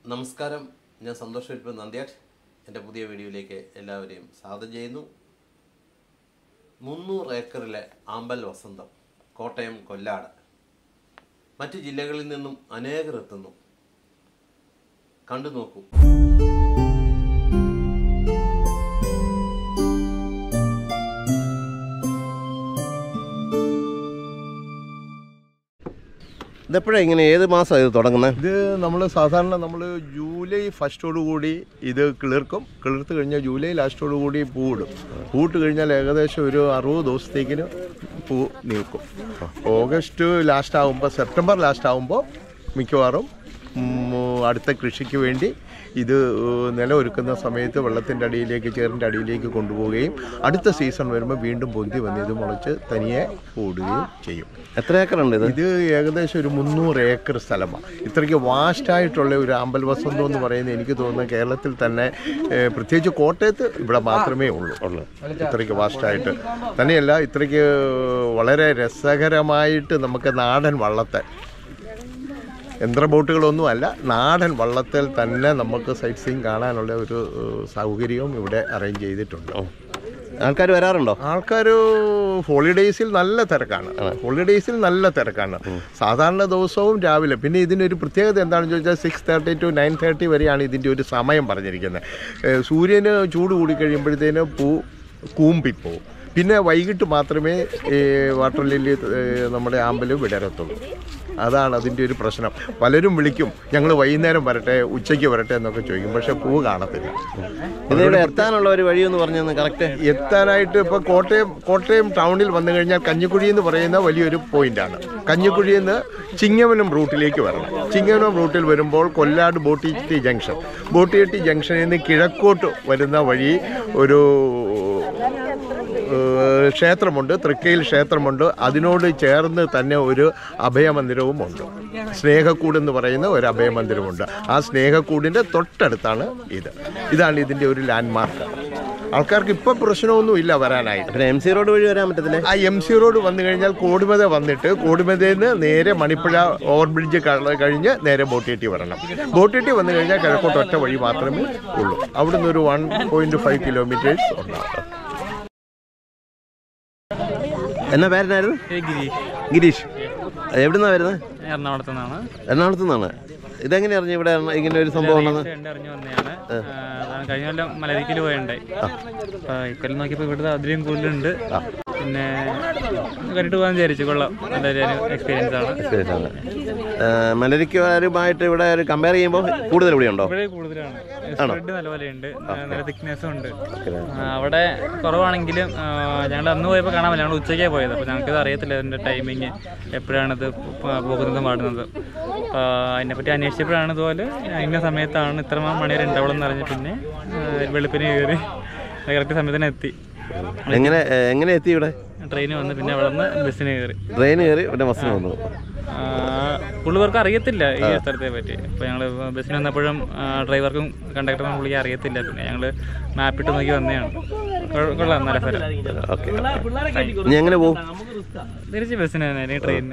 നമസ്കാരം, ഞാൻ സന്തോഷ് വിൽപ്പൻ നന്ദ്യാട്ട്. എൻ്റെ പുതിയ വീഡിയോയിലേക്ക് എല്ലാവരെയും സ്വാഗതം ചെയ്യുന്നു. 300 ഏക്കറിലെ ആമ്പൽ വസന്തം, കോട്ടയം കൊല്ലാട്. മറ്റ് ജില്ലകളിൽ നിന്നും അനേകർ എത്തുന്നു. കണ്ടു നോക്കൂ. ഇതെപ്പോഴാണ് ഇങ്ങനെ, ഏത് മാസമാണ് ഇത് തുടങ്ങുന്നത്? ഇത് നമ്മൾ സാധാരണ ജൂലൈ ഫസ്റ്റോടുകൂടി ഇത് കിളിർത്ത് കഴിഞ്ഞാൽ ജൂലൈ ലാസ്റ്റോടുകൂടി പൂവിടും. പൂവിട്ട് കഴിഞ്ഞാൽ ഏകദേശം ഒരു 60 ദിവസത്തേക്കിന് പൂ നിൽക്കും. ഓഗസ്റ്റ് ലാസ്റ്റ് ആകുമ്പോൾ, സെപ്റ്റംബർ ലാസ്റ്റ് ആകുമ്പോൾ മിക്കവാറും അടുത്ത കൃഷിക്ക് വേണ്ടി ഇത് നിലമൊരുക്കുന്ന സമയത്ത് വെള്ളത്തിൻ്റെ അടിയിലേക്ക്, ചേറിൻ്റെ അടിയിലേക്ക് കൊണ്ടുപോവുകയും അടുത്ത സീസൺ വരുമ്പോൾ വീണ്ടും പൊന്തി വന്ന് ഇത് മുളച്ച് തനിയെ പൂടുകയും ചെയ്യും. എത്ര ഏക്കറുണ്ട് ഇത്? ഇത് ഏകദേശം ഒരു 300 ഏക്കർ സ്ഥലമാണ്. ഇത്രയ്ക്ക് വാസ്റ്റായിട്ടുള്ള ഒരു ആമ്പൽ വസന്തം എന്ന് പറയുന്നത് എനിക്ക് തോന്നുന്നത് കേരളത്തിൽ തന്നെ, പ്രത്യേകിച്ച് കോട്ടയത്ത് ഇവിടെ മാത്രമേ ഉള്ളൂ. ഇത്രയ്ക്ക് വാസ്റ്റായിട്ട് തന്നെയല്ല, ഇത്രയ്ക്ക് വളരെ രസകരമായിട്ട് നമുക്ക് നാടൻ വള്ളത്തെ, യന്ത്ര ബോട്ടുകളൊന്നും അല്ല, നാടൻ വള്ളത്തിൽ തന്നെ നമുക്ക് സൈറ്റ് സീയിങ് കാണാനുള്ള ഒരു സൗകര്യവും ഇവിടെ അറേഞ്ച് ചെയ്തിട്ടുണ്ട്. ആൾക്കാർ വരാറുണ്ടോ? ആൾക്കാർ ഹോളിഡേയ്സിൽ നല്ല തിരക്കാണ്. സാധാരണ ദിവസവും രാവിലെ. പിന്നെ ഇതിനൊരു പ്രത്യേകത എന്താണെന്ന് ചോദിച്ചാൽ 6:30 to 9:30 വരെയാണ് ഇതിൻ്റെ ഒരു സമയം പറഞ്ഞിരിക്കുന്നത്. സൂര്യന് ചൂട് കൂടിക്കഴിയുമ്പോഴത്തേന് പൂ കൂമ്പിപ്പോവും. പിന്നെ വൈകിട്ട് മാത്രമേ വാട്ടർ ലില്ലി നമ്മുടെ ആമ്പൽ വിടരത്തുള്ളൂ. അതാണ് അതിൻ്റെ ഒരു പ്രശ്നം. പലരും വിളിക്കും, ഞങ്ങൾ വൈകുന്നേരം വരട്ടെ, ഉച്ചയ്ക്ക് വരട്ടെ എന്നൊക്കെ ചോദിക്കും, പക്ഷെ പൂ കാണത്തില്ല. ഇതിവിടെ എത്താനുള്ള ഒരു വഴിയൊന്ന് പറഞ്ഞു കറക്റ്റ്. എത്താനായിട്ട് ഇപ്പോൾ കോട്ടയം ടൗണിൽ വന്നു കഴിഞ്ഞാൽ കഞ്ഞിക്കുഴി എന്ന് പറയുന്ന വലിയൊരു പോയിന്റാണ്. കഞ്ഞിക്കുഴിയിൽ നിന്ന് ചിങ്ങവനം റൂട്ടിലേക്ക് വരണം. ചിങ്ങവനം റൂട്ടിൽ വരുമ്പോൾ കൊല്ലാട് ബോട്ടിയെട്ടി ജംഗ്ഷനിൽ നിന്ന് കിഴക്കോട്ട് വരുന്ന വഴി ഒരു ക്ഷേത്രമുണ്ട്, തൃക്കയിൽ ക്ഷേത്രമുണ്ട്. അതിനോട് ചേർന്ന് തന്നെ ഒരു അഭയമന്ദിരവും ഉണ്ട്. സ്നേഹക്കൂട് എന്ന് പറയുന്ന ഒരു അഭയമന്ദിരമുണ്ട്. ആ സ്നേഹക്കൂടിൻ്റെ തൊട്ടടുത്താണ് ഇതാണ് ഇതിൻ്റെ ഒരു ലാൻഡ്മാർക്ക്. ആൾക്കാർക്ക് ഇപ്പോൾ പ്രശ്നമൊന്നുമില്ല വരാനായിട്ട്. MC റോഡ് വഴി വരാൻ പറ്റത്തില്ല. ആ MC റോഡ് വന്നു കഴിഞ്ഞാൽ കോടിമത വന്നിട്ട്, കോടിമതയിൽ നിന്ന് നേരെ മണിപ്പുഴ ഓവർബ്രിഡ്ജ് കഴിഞ്ഞ് നേരെ ബോട്ടിയെട്ടി വരണം. ബോട്ടിയെട്ടി വന്നു കഴിഞ്ഞാൽ കിഴക്കോട്ട് ഒറ്റ വഴി മാത്രമേ ഉള്ളൂ. അവിടുന്ന് ഒരു 1.5 കിലോമീറ്റേഴ്സ് ഉണ്ടാവും. എന്നാ പേരെന്നായിരുന്നു? ഗിരീഷ്. എവിടുന്നാ വരുന്നത്? എറണാകുളത്ത് നിന്നാണ്. ഇതെങ്ങനെ അറിഞ്ഞു ഇവിടെ ഇങ്ങനെ ഒരു സംഭവം ഉണ്ടെന്ന്? കഴിഞ്ഞ കൊല്ലം മലരിക്കൽ പോയുണ്ടായി. ഇക്കൊല്ലം നോക്കിയപ്പോൾ ഇവിടുത്തെ അതിലും കൂടുതലുണ്ട്. പിന്നെ കണ്ടിട്ട് പോകാൻ വിചാരിച്ചു. കൊള്ളാം, നല്ലൊരു എക്സ്പീരിയൻസ് ആണ്. മലരിക്കുമായിട്ട് ഇവിടെ കമ്പയർ ചെയ്യുമ്പോൾ കൂടുതൽ ഇവിടെ ഉണ്ടോ? ഇവിടെ കൂടുതലാണ്. സ്പ്രെഡ് നല്ലപോലെ ഉണ്ട്, നല്ല തിക്നെസ്സും ഉണ്ട്. അവിടെ കുറവാണെങ്കിലും ഞങ്ങൾ അന്ന് പോയപ്പോൾ കാണാൻ പറ്റില്ല. ഞങ്ങൾ ഉച്ചയ്ക്കാണ് പോയത്. അപ്പോൾ ഞങ്ങൾക്കിത് അറിയത്തില്ല അതിൻ്റെ ടൈമിങ്, എപ്പോഴാണിത് പോകുന്നതും പാടുന്നത്. അപ്പോൾ അതിനെപ്പറ്റി അന്വേഷിച്ചപ്പോഴാണ് ഇതുപോലെ ഇന്ന സമയത്താണ് ഇത്ര മണി വരെ ഉണ്ടാവുള്ളൂ അറിഞ്ഞ് പിന്നെ വെളുപ്പിന് കയറി കറക്റ്റ് സമയത്തിന് എത്തി. എങ്ങനെ എത്തി ഇവിടെ? ട്രെയിന് വന്ന് പിന്നെ അവിടെ നിന്ന് ബസ്സിന് കയറി. പിന്നെ ബസ്സിന് വന്നു. പുള്ളിവർക്ക് അറിയത്തില്ല ഈ സ്ഥലത്തെ പറ്റി. അപ്പോൾ ഞങ്ങൾ ബസ്സിന് വന്നപ്പോഴും ഡ്രൈവർക്കും കണ്ടക്ടറിനും പുള്ളിക്ക് അറിയത്തില്ല. പിന്നെ ഞങ്ങൾ മാപ്പിട്ട് നോക്കി വന്നതാണ്. കൊള്ളാം, നല്ല സ്ഥലം. എങ്ങനെ പോകും? തിരിച്ച് ബസ്സിന് തന്നെ, അല്ലെങ്കിൽ ട്രെയിനിന്.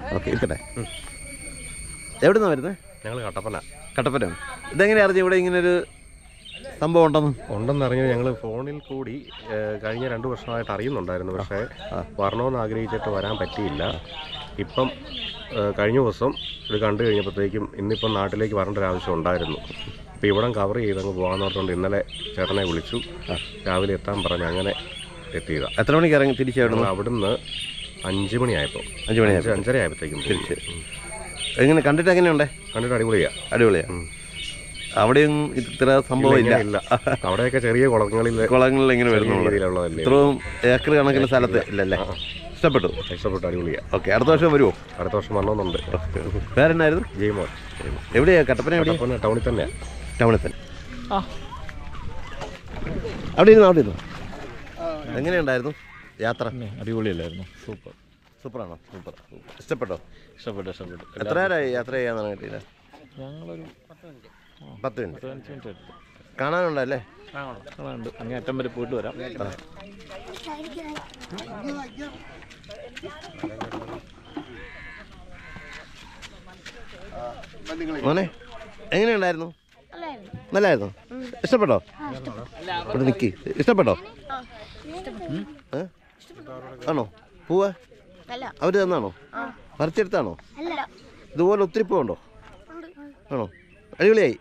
എവിടുന്നാ വരുന്നത്? ഞങ്ങൾ കട്ടപ്പന. ഇതെങ്ങനെ അറിഞ്ഞു ഇവിടെ ഇങ്ങനൊരു സംഭവം ഉണ്ടെന്നറിഞ്ഞു. ഞങ്ങൾ ഫോണിൽ കൂടി കഴിഞ്ഞ 2 വർഷമായിട്ട് അറിയുന്നുണ്ടായിരുന്നു. പക്ഷേ വരണമെന്ന് ആഗ്രഹിച്ചിട്ട് വരാൻ പറ്റിയില്ല. ഇപ്പം കഴിഞ്ഞ ദിവസം ഇത് കണ്ടു കഴിഞ്ഞപ്പോഴത്തേക്കും ഇന്നിപ്പം നാട്ടിലേക്ക് വരേണ്ട ഒരു ആവശ്യം ഉണ്ടായിരുന്നു. അപ്പോൾ ഇവിടം കവർ ചെയ്തങ്ങ് പോകാമെന്ന് പറഞ്ഞുകൊണ്ട് ഇന്നലെ ചേട്ടനെ വിളിച്ചു. രാവിലെ എത്താൻ പറഞ്ഞ് അങ്ങനെ എത്തിയതാണ്. എത്ര മണിക്ക് ഇറങ്ങി തിരിച്ചു? അവിടുന്ന് 5 മണിയായപ്പോൾ, 5:30 ആയപ്പോഴത്തേക്കും തിരിച്ച്. എങ്ങനെ കണ്ടിട്ട് എങ്ങനെയുണ്ട്? കണ്ടിട്ട് അടിപൊളിയാ. അവിടെയും ഇത്ര സംഭവം ഇല്ല. അവിടെയൊക്കെ ചെറിയ കുളങ്ങളിൽ ഇങ്ങനെ വരുന്നുള്ളൂ. ഇത്രയും ഏക്കർ കണക്കിന് സ്ഥലത്ത് ഇല്ലല്ലേ? ഇഷ്ടപ്പെട്ടു. അടിപൊളിയാ. ഓക്കെ, അടുത്ത വർഷം വരുമോ? അടുത്ത വർഷം വരണമെന്നുണ്ട്. പേരെന്നായിരുന്നു? ജയ്മോൻ. എവിടെയാ? കട്ടപ്പന ടൗണിൽ തന്നെ. അവിടെ ഇരുന്നു. എങ്ങനെയുണ്ടായിരുന്നു യാത്ര? അടിപൊളിയല്ലായിരുന്നു. സൂപ്പറാണോ? ഇഷ്ടപ്പെട്ടോ? ഇഷ്ടപ്പെട്ടു. എത്ര നേരമായി യാത്ര ചെയ്യാന്നാണ് കിട്ടിയത്? ഞങ്ങളൊരു 10 മിനിറ്റ്. 15 മിനിറ്റ് എടുത്തു. കാണാനുണ്ടല്ലേ? കാണാനുണ്ട്. അങ്ങേ അറ്റം വരെ പോയിട്ട് വരാം. മോനെ, എങ്ങനെയുണ്ടായിരുന്നു? നല്ലായിരുന്നോ? ഇഷ്ടപ്പെട്ടോ? ഇവിടെ നിൽക്കി. ഇഷ്ടപ്പെട്ടോ? ആണോ? പൂവ് അവർ തന്നാണോ? പറിച്ചെടുത്താണോ? ഇതുപോലെ ഒത്തിരി പൂവുണ്ടോ? ആണോ? അടിപൊളിയായി.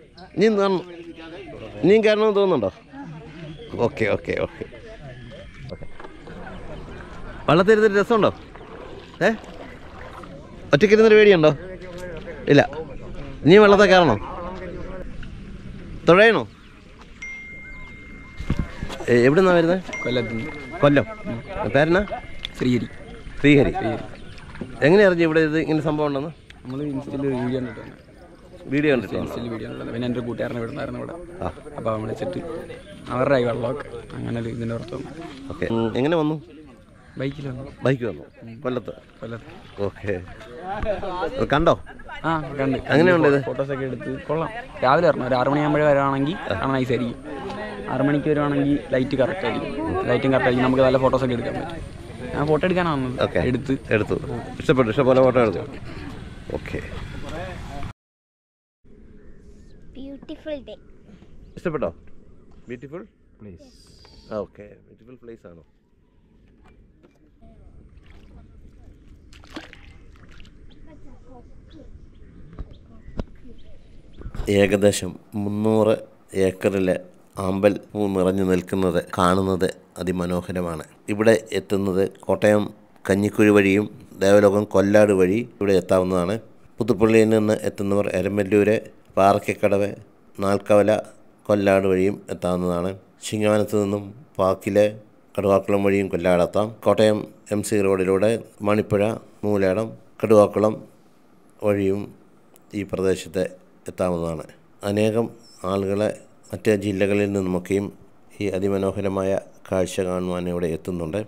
ഇനിയും കയറണമെന്ന് തോന്നുന്നുണ്ടോ? Okay okay okay okay. വള്ളത്തിരുന്നിട്ട് രസമുണ്ടോ? ഒറ്റയ്ക്കിരുന്നൊരു പേടിയുണ്ടോ? ഇല്ല. നീ വെള്ളത്തെ കയറണോ? തുഴയണോ? എവിടെ നിന്നാണ് വരുന്നത്? കൊല്ലം. പേരെന്നാ? ശ്രീഹരി. ശ്രീഹരി. എങ്ങനെ അറിഞ്ഞു ഇവിടെ ഇത് ഇങ്ങനെ സംഭവം ഉണ്ടെന്ന്? നമ്മൾ ഇൻസ്റ്റയിൽ വീഡിയോ കണ്ടിട്ടാണ്. വീഡിയോ കണ്ടിട്ടാണ്. ഇൻസ്റ്റയിൽ വീഡിയോ കണ്ടിട്ട് പിന്നെ എൻ്റെ ഒരു കൂട്ടുകാരനെ വിടുന്നായിരുന്നു ഇവിടെ. അപ്പോൾ അവൻ വിളിച്ചിട്ട് അവരുടെ വെള്ളമൊക്കെ അങ്ങനെ ഒരു ഇതിൻ്റെ പുറത്ത് വന്നു. ഓക്കെ. എങ്ങനെ വന്നു? ബൈക്കിൽ വന്നു. ബൈക്ക് വന്നു കൊല്ലത്ത്. ഓക്കെ. കണ്ടോ? ആ കണ്ട്. അങ്ങനെയുണ്ട് ഇത്. ഫോട്ടോസൊക്കെ എടുത്ത് കൊള്ളാം. രാവിലെ വരണം. ഒരു 6 മണിയാകുമ്പോഴേ വരുവാണെങ്കിൽ കാണാൻ നൈസായിരിക്കും. 6 മണിക്ക് വരുവാണെങ്കിൽ ലൈറ്റ് കറക്റ്റ് ആയിരിക്കും. ലൈറ്റും കറക്റ്റ് ആയിരിക്കും. നമുക്ക് നല്ല ഫോട്ടോസൊക്കെ എടുക്കാൻ പറ്റും. ഞാൻ ഫോട്ടോ എടുക്കാനാണ് വന്നത്. എടുത്തു. ഇഷ്ടപോലെ ഫോട്ടോ എടുത്തു. ഓക്കെ. ഇഷ്ടപ്പെട്ടോ? Beautiful place. Okay. Beautiful place ആണോ? ഏകദേശം 300 ഏക്കറിലെ ആമ്പൽ പൂ നിറഞ്ഞു നിൽക്കുന്നത് കാണുന്നത് അതിമനോഹരമാണ്. ഇവിടെ എത്തുന്നത് കോട്ടയം കഞ്ഞിക്കുഴി വഴിയും ദേവലോകം കൊല്ലാട് വഴി ഇവിടെ എത്താവുന്നതാണ്. പുതുപ്പള്ളിയിൽ നിന്ന് എത്തുന്നവർ എരമല്ലൂര്, പാറക്കക്കടവ്, നാൽക്കവല, കൊല്ലാട് വഴിയും എത്താവുന്നതാണ്. ചിങ്ങവനത്ത് നിന്നും പാക്കിലെ കടുവാക്കുളം വഴിയും കൊല്ലാടെത്താം. കോട്ടയം MC റോഡിലൂടെ മണിപ്പുഴ, മൂലേടം, കടുവാക്കുളം വഴിയും ഈ പ്രദേശത്ത് എത്താവുന്നതാണ്. അനേകം ആളുകളെ മറ്റ് ജില്ലകളിൽ നിന്നുമൊക്കെയും ഈ അതിമനോഹരമായ കാഴ്ച കാണുവാൻ ഇവിടെ എത്തുന്നുണ്ട്.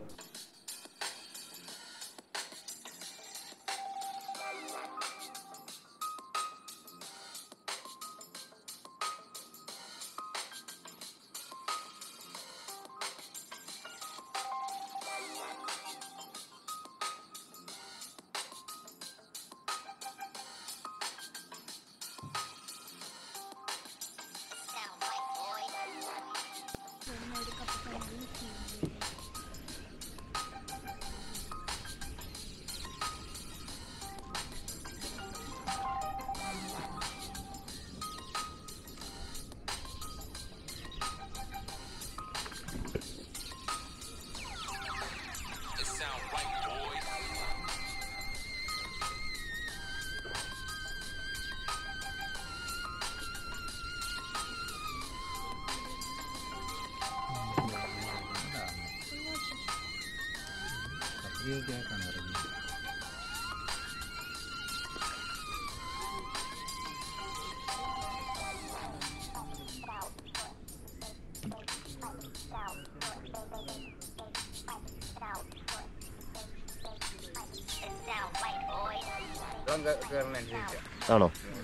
ആണോ?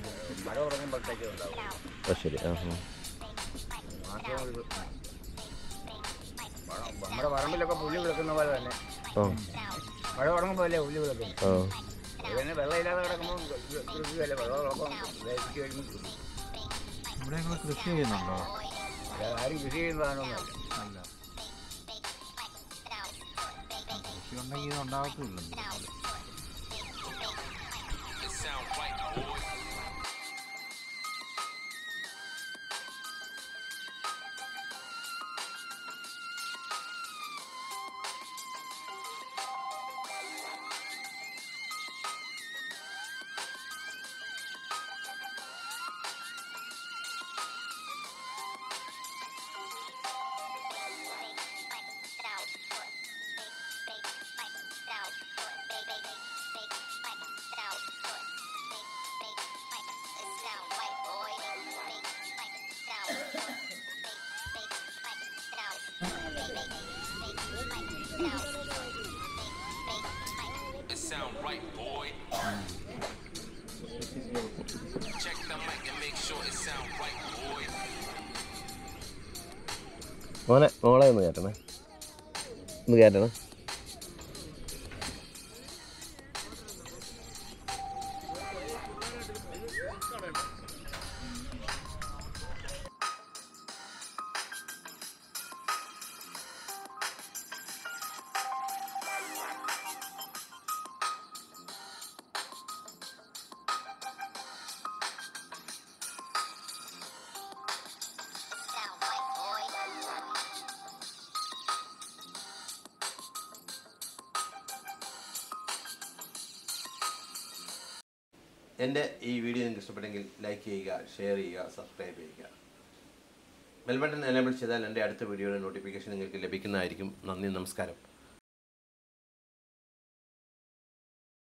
ശരി. നമ്മുടെ പറമ്പിലൊക്കെ പുല്ല് കിടക്കുന്ന പോലെ തന്നെ മഴ തുടങ്ങുമ്പോൾ അല്ലേ പുല്ല് കിടക്കും. പിന്നെ വെള്ളം ഇല്ലാതെ കിടക്കുമ്പോൾ ഇവിടെ കൃഷി ചെയ്യുന്നുണ്ടോ? ആരും കൃഷി ചെയ്യുന്നതാണോന്നല്ല. കൃഷി ഉണ്ടെങ്കിൽ ഇത് ഉണ്ടാകത്തില്ലല്ലോ. മോളെ ഒന്ന് കയറ്റണേ. എൻ്റെ ഈ വീഡിയോ നിങ്ങൾക്ക് ഇഷ്ടപ്പെട്ടെങ്കിൽ ലൈക്ക് ചെയ്യുക, ഷെയർ ചെയ്യുക, സബ്സ്ക്രൈബ് ചെയ്യുക. ബെൽ ബട്ടൺ എനേബിൾ ചെയ്താൽ എൻ്റെ അടുത്ത വീഡിയോയുടെ നോട്ടിഫിക്കേഷൻ നിങ്ങൾക്ക് ലഭിക്കുന്നതായിരിക്കും. നന്ദി, നമസ്കാരം.